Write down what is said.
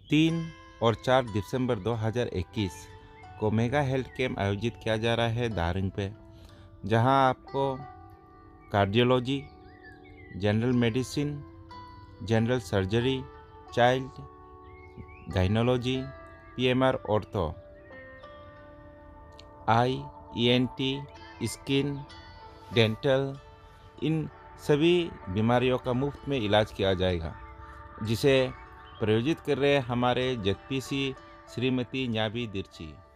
3 और 4 दिसंबर 2021 को mega health camp आयोजित किया जा रहा है दारिंग पे, जहां आपको cardiology, general medicine, general surgery, child gynaecology, PMR ortho, eye, ENT, skin, dental, इन सभी बीमारियों का मुफ्त में इलाज किया जाएगा, जिसे प्रायोजित कर रहे हैं हमारे जगपीसी श्रीमती न्याबी दिर्ची।